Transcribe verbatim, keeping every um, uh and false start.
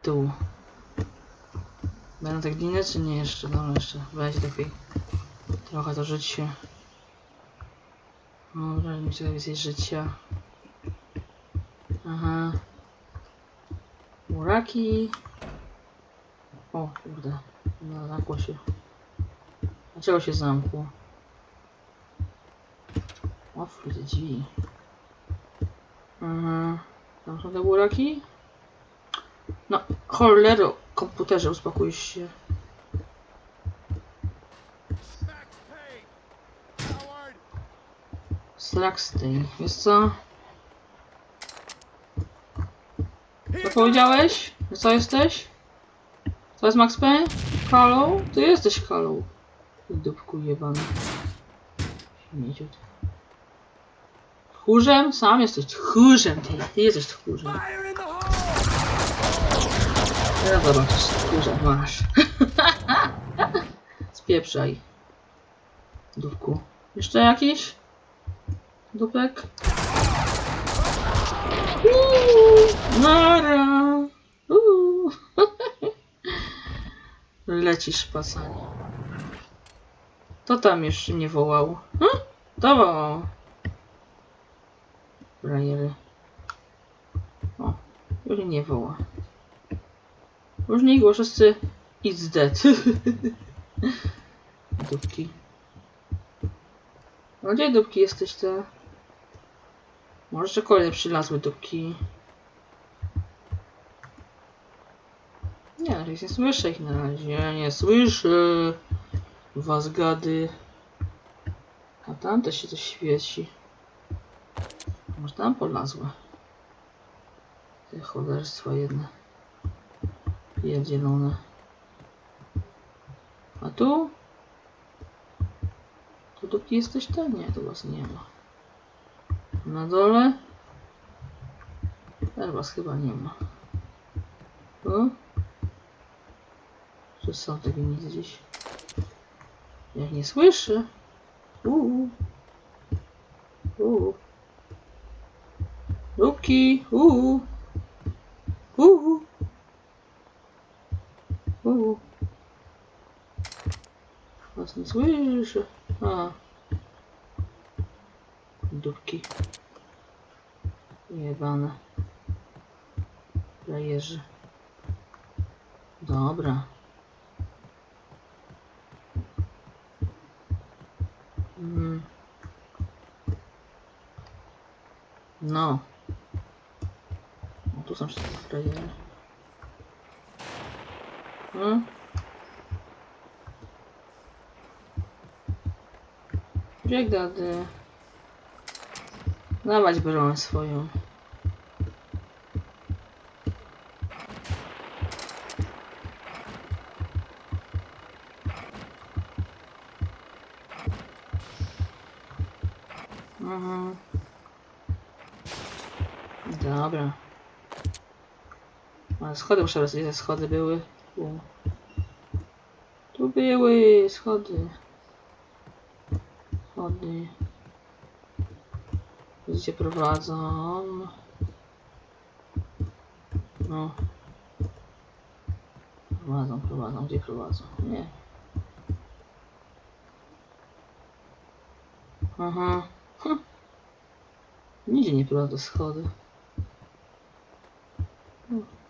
tu. Będą tak gliny, czy nie jeszcze? No jeszcze. Weź lepiej. Trochę to życie. Dobra, mi się więcej życia. Aha. Muraki. O, kurde. No, zamkło się. Dlaczego się zamkło? O, te drzwi. Aha. Tam są te buraki? No, cholero, komputerze, uspokój się. Slackstay, wiesz co? Co powiedziałeś? Że co jesteś? To jest Max Payne? Halo? Ty jesteś Halo. Dupku jebany. Śmieciut. Tchórzem? Sam jesteś tchórzem, ty, ty jesteś tchórzem. Ja zobaczysz, tchórzem masz. Spieprzaj. Dupku. Jeszcze jakiś? Dupek? Uuu, nara. Uuu. Lecisz, pasanie. To tam jeszcze nie wołał. Hm? To wołał. Frajery. O, już nie woła. Już nie go wszyscy it's dead. Dupki. No gdzie dupki jesteś te? Może jeszcze kolejne przylazły dupki. Nie, na razie nie słyszę ich na razie. Nie słyszę was gady. A tam też się coś świeci. Może tam polazła. Te cholerstwa jedne. Pierdzielone. A tu? Tu dupki jesteś tam? Nie, tu was nie ma. Na dole? Też was chyba nie ma. Tu? Czy są tego nic gdzieś? Jak nie słyszę. Uuu. Uuu. Dupki. Uuu. Uuu. Uuu. Was nie słyszę. A. Dupki. Jebane. Frajerzy. Dobra. Mm. No. O, tu są wszystkie frajery. Hmm? Gdzie gady? Dawać broń swoją. Mhm. Dobra. Ale schody muszę rozwijać, te schody były. U. Tu były schody. Schody. Gdzie prowadzą? No. Prowadzą, prowadzą. Gdzie prowadzą? Nie. Aha. Hm. Nigdzie nie prowadzą schody. Hmm.